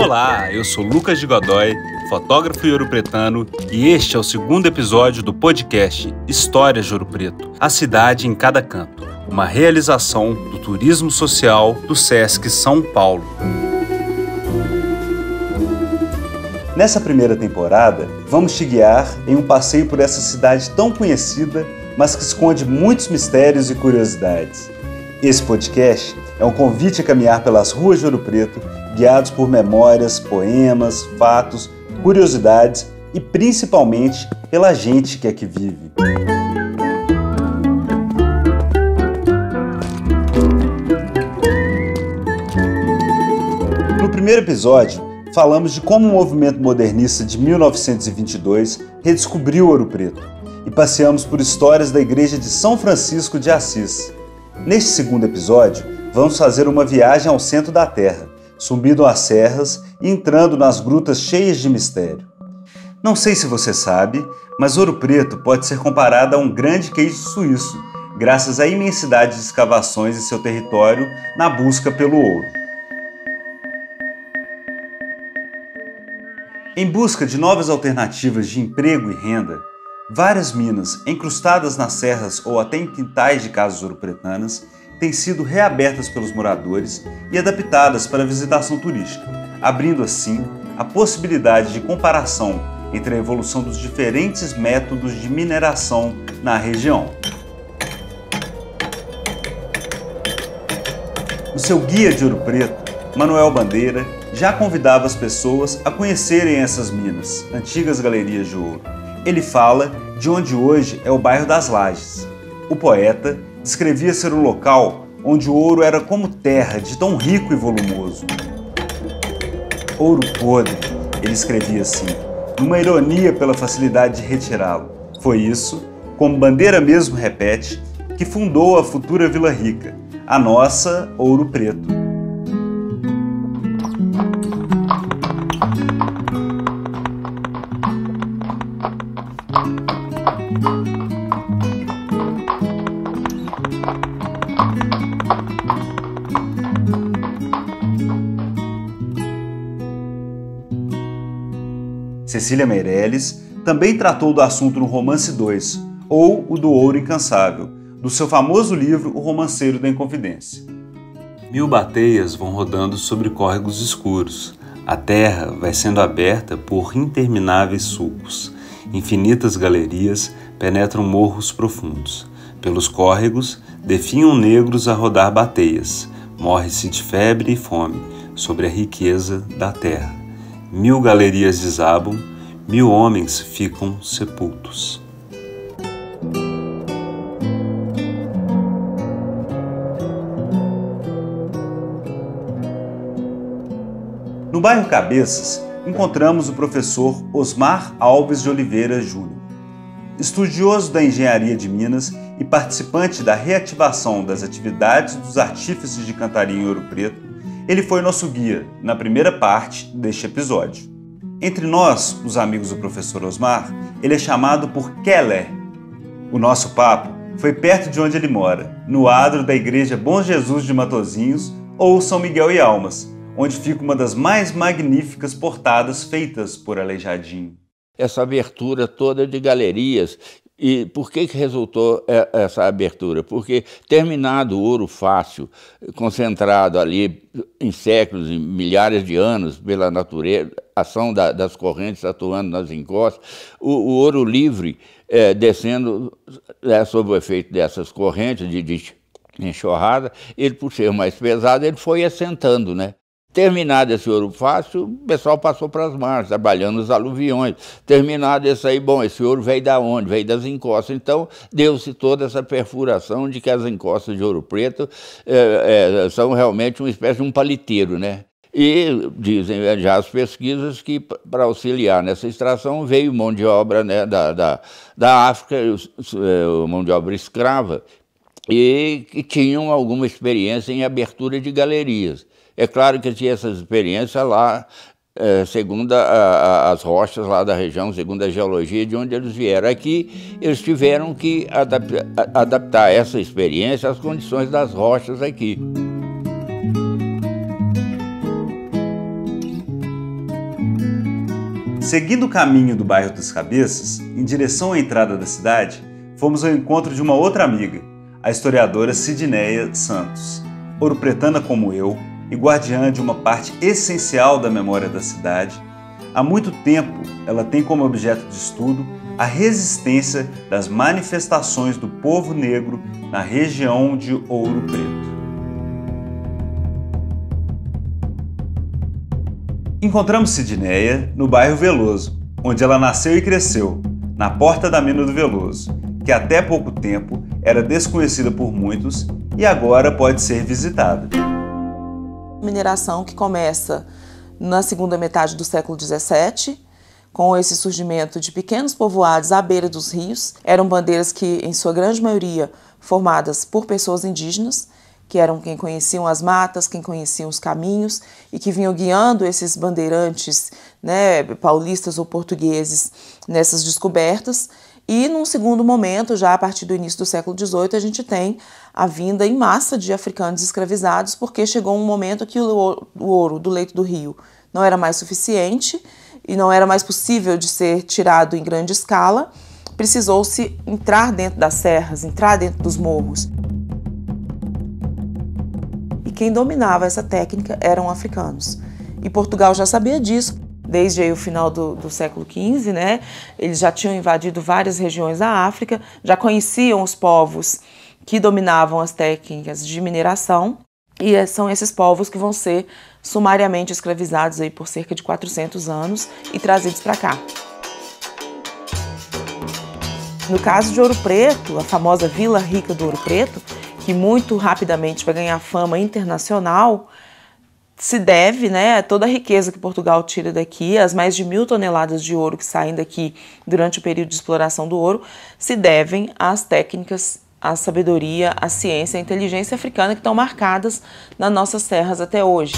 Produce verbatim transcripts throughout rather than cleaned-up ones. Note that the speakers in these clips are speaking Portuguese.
Olá, eu sou Lucas de Godoy, fotógrafo e ouropretano, e este é o segundo episódio do podcast Histórias de Ouro Preto, a cidade em cada canto, uma realização do Turismo Social do Sesc São Paulo. Nessa primeira temporada, vamos te guiar em um passeio por essa cidade tão conhecida, mas que esconde muitos mistérios e curiosidades. Esse podcast é um convite a caminhar pelas ruas de Ouro Preto, guiados por memórias, poemas, fatos, curiosidades e principalmente pela gente que aqui vive. No primeiro episódio, falamos de como o movimento modernista de mil novecentos e vinte e dois redescobriu Ouro Preto e passeamos por histórias da igreja de São Francisco de Assis. Neste segundo episódio, vamos fazer uma viagem ao centro da terra, subindo as serras e entrando nas grutas cheias de mistério. Não sei se você sabe, mas Ouro Preto pode ser comparado a um grande queijo suíço, graças à imensidade de escavações em seu território na busca pelo ouro. Em busca de novas alternativas de emprego e renda, várias minas, encrustadas nas serras ou até em quintais de casas ouropretanas, têm sido reabertas pelos moradores e adaptadas para a visitação turística, abrindo assim a possibilidade de comparação entre a evolução dos diferentes métodos de mineração na região. No seu Guia de Ouro Preto, Manuel Bandeira já convidava as pessoas a conhecerem essas minas, antigas galerias de ouro. Ele fala de onde hoje é o bairro das Lajes. O poeta descrevia ser um local onde o ouro era como terra, de tão rico e volumoso. Ouro podre, ele escrevia assim, numa ironia pela facilidade de retirá-lo. Foi isso, como Bandeira mesmo repete, que fundou a futura Vila Rica, a nossa Ouro Preto. Cecília Meirelles também tratou do assunto no Romance dois, ou o do Ouro Incansável, do seu famoso livro O Romanceiro da Inconfidência. Mil bateias vão rodando sobre córregos escuros. A terra vai sendo aberta por intermináveis sulcos. Infinitas galerias penetram morros profundos. Pelos córregos, definham negros a rodar bateias. Morre-se de febre e fome sobre a riqueza da terra. Mil galerias desabam, mil homens ficam sepultos. No bairro Cabeças, encontramos o professor Osmar Alves de Oliveira Júnior. Estudioso da engenharia de Minas e participante da reativação das atividades dos artífices de cantaria em Ouro Preto, ele foi nosso guia na primeira parte deste episódio. Entre nós, os amigos do professor Osmar, ele é chamado por Keller. O nosso papo foi perto de onde ele mora, no adro da Igreja Bom Jesus de Matozinhos ou São Miguel e Almas, onde fica uma das mais magníficas portadas feitas por Aleijadinho. Essa abertura toda de galerias. E por que que resultou essa abertura? Porque terminado o ouro fácil, concentrado ali em séculos e milhares de anos pela natureza, ação da, das correntes atuando nas encostas, o, o ouro livre é, descendo é, sob o efeito dessas correntes de, de enxurrada, ele por ser mais pesado, ele foi assentando, né? Terminado esse ouro fácil, o pessoal passou para as margens, trabalhando nos aluviões. Terminado esse aí, bom, esse ouro veio da onde? Veio das encostas. Então, deu-se toda essa perfuração de que as encostas de Ouro Preto é, é, são realmente uma espécie de um paliteiro, né? E dizem já as pesquisas que, para auxiliar nessa extração, veio mão de obra, né, da, da, da África, mão de obra escrava, e que tinham alguma experiência em abertura de galerias. É claro que tinha essas experiências lá, é, segundo a, a, as rochas lá da região, segundo a geologia de onde eles vieram. Aqui, eles tiveram que adaptar, adaptar essa experiência às condições das rochas aqui. Seguindo o caminho do bairro das Cabeças, em direção à entrada da cidade, fomos ao encontro de uma outra amiga, a historiadora Sidneia Santos, ouropretana como eu e guardiã de uma parte essencial da memória da cidade. Há muito tempo, ela tem como objeto de estudo a resistência das manifestações do povo negro na região de Ouro Preto. Encontramos Sidneia no bairro Veloso, onde ela nasceu e cresceu, na porta da mina do Veloso, que até pouco tempo era desconhecida por muitos e agora pode ser visitada. Mineração que começa na segunda metade do século dezessete, com esse surgimento de pequenos povoados à beira dos rios. Eram bandeiras que, em sua grande maioria, formadas por pessoas indígenas, que eram quem conheciam as matas, quem conheciam os caminhos e que vinham guiando esses bandeirantes, né, paulistas ou portugueses nessas descobertas. E num segundo momento, já a partir do início do século dezoito, a gente tem a vinda em massa de africanos escravizados, porque chegou um momento que o ouro do leito do rio não era mais suficiente e não era mais possível de ser tirado em grande escala. Precisou-se entrar dentro das serras, entrar dentro dos morros. E quem dominava essa técnica eram africanos. E Portugal já sabia disso. Desde aí o final do, do século quinze, né? Eles já tinham invadido várias regiões da África, já conheciam os povos que dominavam as técnicas de mineração, e são esses povos que vão ser sumariamente escravizados aí por cerca de quatrocentos anos e trazidos para cá. No caso de Ouro Preto, a famosa Vila Rica do Ouro Preto, que muito rapidamente vai ganhar fama internacional, se deve, né, a toda a riqueza que Portugal tira daqui, as mais de mil toneladas de ouro que saem daqui durante o período de exploração do ouro, se devem às técnicas, à sabedoria, à ciência, à inteligência africana que estão marcadas nas nossas terras até hoje.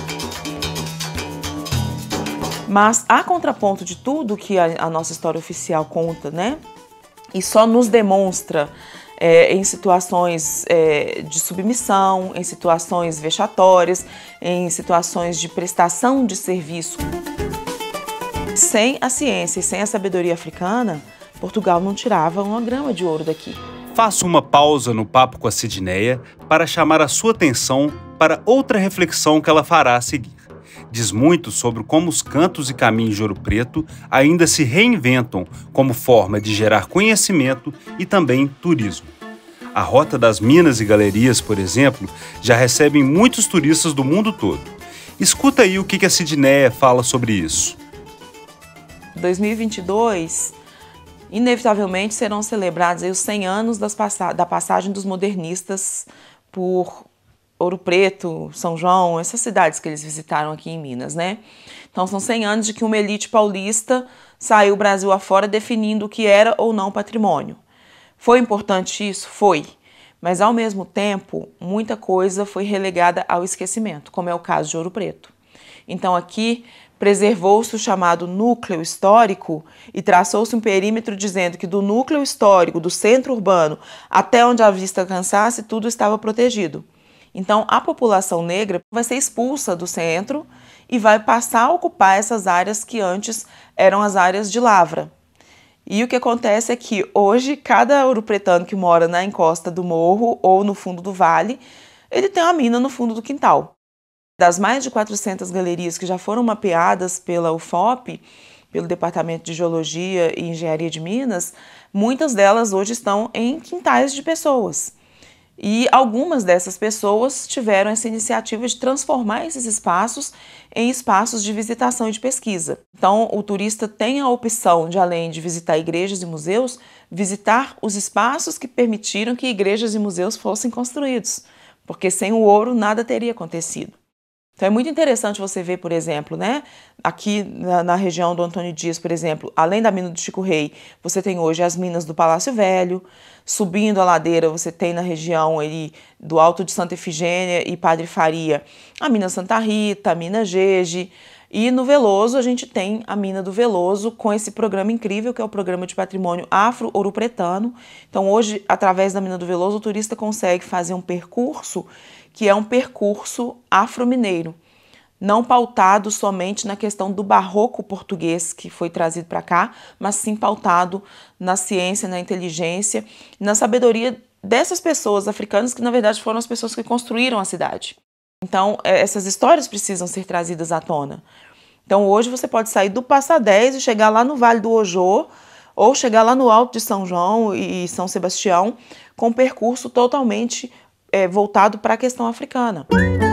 Mas, a contraponto de tudo que a, a nossa história oficial conta, né, e só nos demonstra É, em situações é, de submissão, em situações vexatórias, em situações de prestação de serviço. Sem a ciência e sem a sabedoria africana, Portugal não tirava uma grama de ouro daqui. Faço uma pausa no papo com a Sidneia para chamar a sua atenção para outra reflexão que ela fará a seguir. Diz muito sobre como os cantos e caminhos de Ouro Preto ainda se reinventam como forma de gerar conhecimento e também turismo. A Rota das Minas e Galerias, por exemplo, já recebem muitos turistas do mundo todo. Escuta aí o que a Sidneia fala sobre isso. dois mil e vinte e dois, inevitavelmente serão celebrados aí os cem anos das passa- da passagem dos modernistas por Ouro Preto, São João, essas cidades que eles visitaram aqui em Minas, né? Então são cem anos de que uma elite paulista saiu o Brasil afora definindo o que era ou não patrimônio. Foi importante isso? Foi. Mas ao mesmo tempo, muita coisa foi relegada ao esquecimento, como é o caso de Ouro Preto. Então aqui preservou-se o chamado núcleo histórico e traçou-se um perímetro dizendo que do núcleo histórico, do centro urbano, até onde a vista alcançasse, tudo estava protegido. Então, a população negra vai ser expulsa do centro e vai passar a ocupar essas áreas que antes eram as áreas de lavra. E o que acontece é que hoje, cada ouropretano que mora na encosta do morro ou no fundo do vale, ele tem uma mina no fundo do quintal. Das mais de quatrocentas galerias que já foram mapeadas pela U F O P, pelo Departamento de Geologia e Engenharia de Minas, muitas delas hoje estão em quintais de pessoas. E algumas dessas pessoas tiveram essa iniciativa de transformar esses espaços em espaços de visitação e de pesquisa. Então, o turista tem a opção de, além de visitar igrejas e museus, visitar os espaços que permitiram que igrejas e museus fossem construídos, porque sem o ouro nada teria acontecido. Então é muito interessante você ver, por exemplo, né, aqui na, na região do Antônio Dias, por exemplo, além da mina do Chico Rei, você tem hoje as minas do Palácio Velho. Subindo a ladeira, você tem na região ali, do Alto de Santa Efigênia e Padre Faria a mina Santa Rita, a mina Gege. E no Veloso a gente tem a mina do Veloso com esse programa incrível que é o Programa de Patrimônio Afro-Ouropretano. Então hoje, através da mina do Veloso, o turista consegue fazer um percurso que é um percurso afro-mineiro. não pautado somente na questão do barroco português que foi trazido para cá, mas sim pautado na ciência, na inteligência, na sabedoria dessas pessoas africanas que, na verdade, foram as pessoas que construíram a cidade. Então, essas histórias precisam ser trazidas à tona. Então, hoje você pode sair do Passa dez e chegar lá no Vale do Ojô, ou chegar lá no Alto de São João e São Sebastião, com um percurso totalmente é, voltado para a questão africana.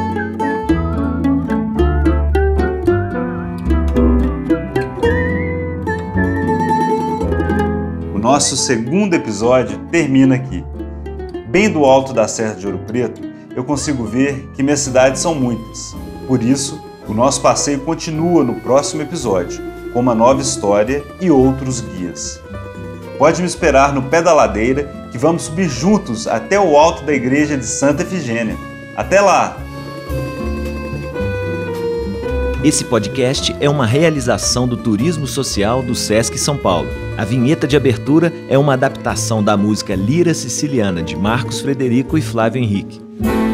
O nosso segundo episódio termina aqui. Bem do alto da Serra de Ouro Preto, eu consigo ver que minhas cidades são muitas. Por isso, o nosso passeio continua no próximo episódio, com uma nova história e outros guias. Pode me esperar no pé da ladeira, que vamos subir juntos até o alto da igreja de Santa Efigênia. Até lá! Esse podcast é uma realização do Turismo Social do Sesc São Paulo. A vinheta de abertura é uma adaptação da música Lira Siciliana, de Marcos Frederico e Flávio Henrique.